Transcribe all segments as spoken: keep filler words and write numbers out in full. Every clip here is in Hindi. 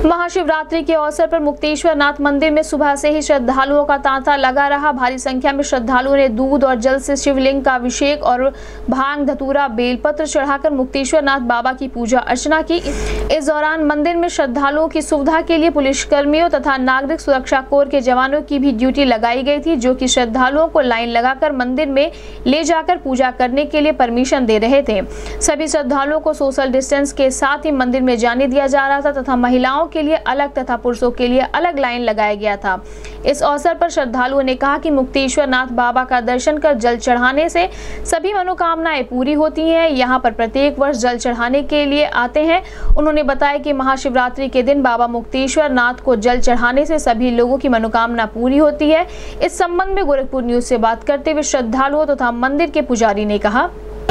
महाशिवरात्रि के अवसर पर मुक्तेश्वर नाथ मंदिर में सुबह से ही श्रद्धालुओं का तांता लगा रहा। भारी संख्या में श्रद्धालुओं ने दूध और जल से शिवलिंग का अभिषेक और भांग धतूरा बेलपत्र चढ़ाकर मुक्तेश्वर नाथ बाबा की पूजा अर्चना की। इस दौरान मंदिर में श्रद्धालुओं की सुविधा के लिए पुलिसकर्मियों तथा नागरिक सुरक्षा कोर के जवानों की भी ड्यूटी लगाई गई थी, जो कि श्रद्धालुओं को लाइन लगाकर मंदिर में ले जाकर पूजा करने के लिए परमिशन दे रहे थे। सभी श्रद्धालुओं को सोशल डिस्टेंस के साथ ही मंदिर में जाने दिया जा रहा था तथा महिलाओं के लिए अलग तथा पुरुषों के लिए अलग लाइन लगाया गया था। इस अवसर पर श्रद्धालुओं ने कहा कि मुक्तेश्वर नाथ बाबा का दर्शन कर जल चढ़ाने से सभी मनोकामनाएं पूरी होती हैं। यहाँ पर प्रत्येक वर्ष जल चढ़ाने के लिए आते हैं। उन्होंने बताया कि महाशिवरात्रि के दिन बाबा मुक्तेश्वर नाथ को जल चढ़ाने से सभी लोगों की मनोकामना पूरी होती है। इस संबंध में गोरखपुर न्यूज से बात करते हुए श्रद्धालुओं तथा मंदिर के पुजारी ने कहा,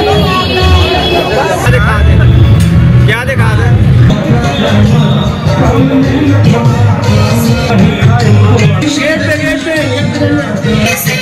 क्या दिखा दे? गेट पे गेट पे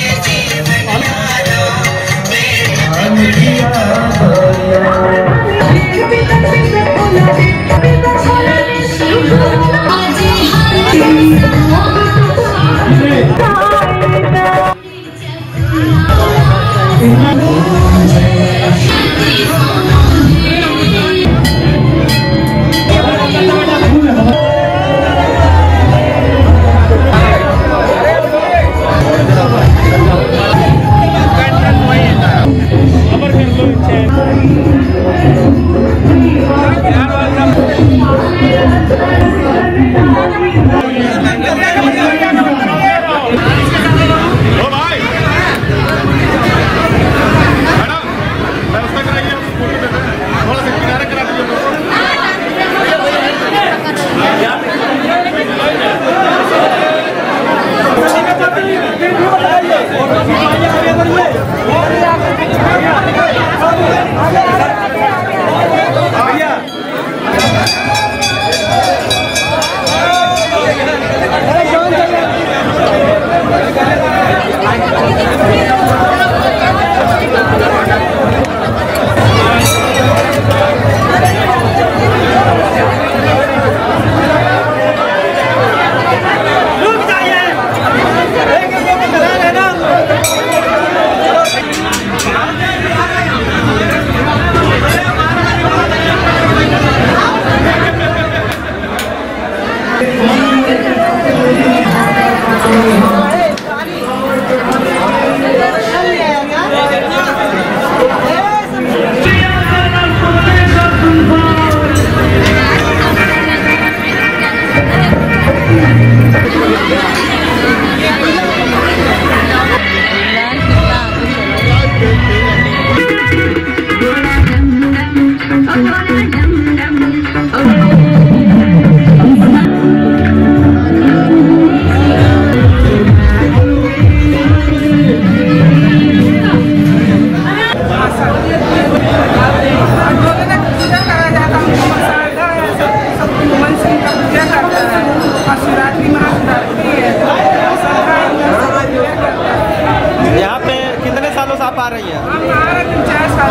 आप आ रही है? हम आ रहे हैं चार साल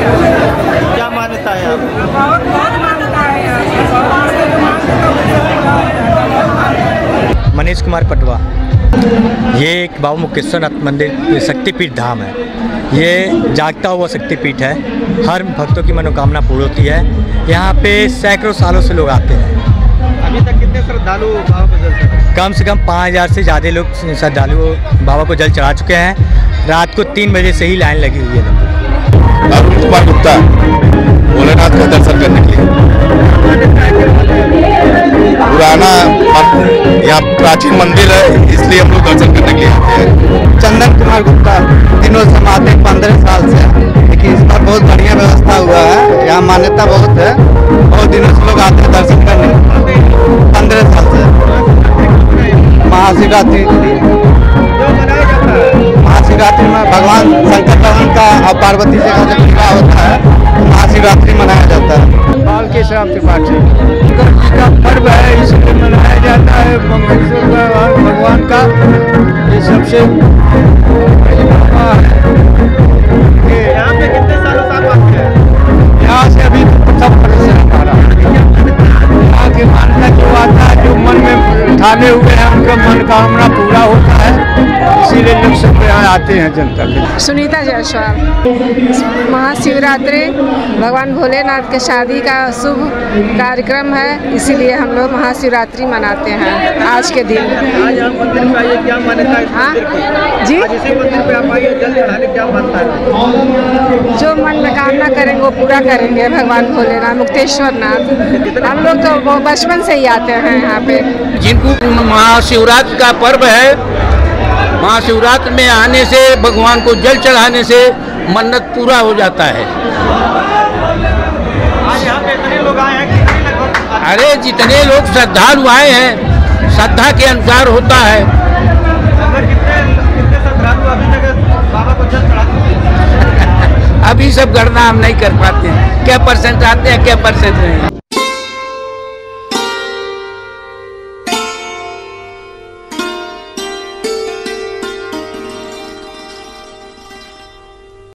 से। क्या मान्यता है? बहुत बहुत मान्यता है। मनीष कुमार पटवा। ये एक बाबा मुक्तेश्वर नाथ मंदिर शक्तिपीठ धाम है। ये जागता हुआ शक्तिपीठ है। हर भक्तों की मनोकामना पूरी होती है। यहाँ पे सैकड़ों सालों से लोग आते हैं। अभी तक कितने श्रद्धालु बाबा को जल चढ़ाए? कम से कम पाँच हज़ार से ज़्यादा लोग श्रद्धालु बाबा को जल चढ़ा चुके हैं। रात को तीन बजे से ही लाइन लगी हुई है। अरुण कुमार गुप्ता, भोलेनाथ का दर्शन करने के लिए। पुराना यहाँ प्राचीन मंदिर है, इसलिए हम लोग दर्शन करने के लिए आते हैं। चंदन कुमार गुप्ता, तीनों से हम आते हैं पंद्रह साल से, लेकिन इस बार बहुत बढ़िया व्यवस्था हुआ है। यहाँ मान्यता बहुत है, बहुत दिनों से लोग आते हैं दर्शन करने। पंद्रह साल से महाशिवरात्रि के लिए। महाशिवरात्रि में भगवान शंकर भगवान का और पार्वती जी का जब विवाह होता है तो महाशिवरात्रि मनाया जाता है। बाल के श्राप त्रिपाठी का पर्व है, इसलिए मनाया जाता है। भगवान भगवान का ये सबसे यहाँ पे कितने सालों से आप आते हैं? यहाँ से अभी प्रथम वर्ष है हमारा। यहाँ के मान्यता जो आता है ठाने हुए हैं उनका मनोकामना पूरा होता है, इसीलिए लोग सब यहाँ आते हैं जनता के। सुनीता जायसवाल। महाशिवरात्रि भगवान भोलेनाथ के शादी का शुभ कार्यक्रम है, इसीलिए हम लोग महाशिवरात्रि मनाते हैं आज के दिन। आज यहाँ मंदिर पे आइए, क्या मान्यता है इस हाँ? मंदिर की? जी? आज इसी मंदिर पे आप आइए, जल चढ़ाने क्या मानता है? जो मन में कामना करेंगे वो पूरा करेंगे भगवान भोलेनाथ मुक्तेश्वर नाथ। हम लोग तो वो बचपन से ही आते हैं यहाँ पे। जिनको महाशिवरात्रि का पर्व है, महाशिवरात्रि में आने से भगवान को जल चढ़ाने से मन्नत पूरा हो जाता है। आज यहाँ पे इतने लोग आए हैं, कितने लगभग? अरे जितने लोग श्रद्धालु आए हैं, श्रद्धा के अनुसार होता है। लगभग कितने कितने श्रद्धालु अभी तक बाबा को जल चढ़ाते हैं? अभी सब गणना हम नहीं कर पाते हैं, क्या परसेंट आते हैं क्या परसेंट नहीं।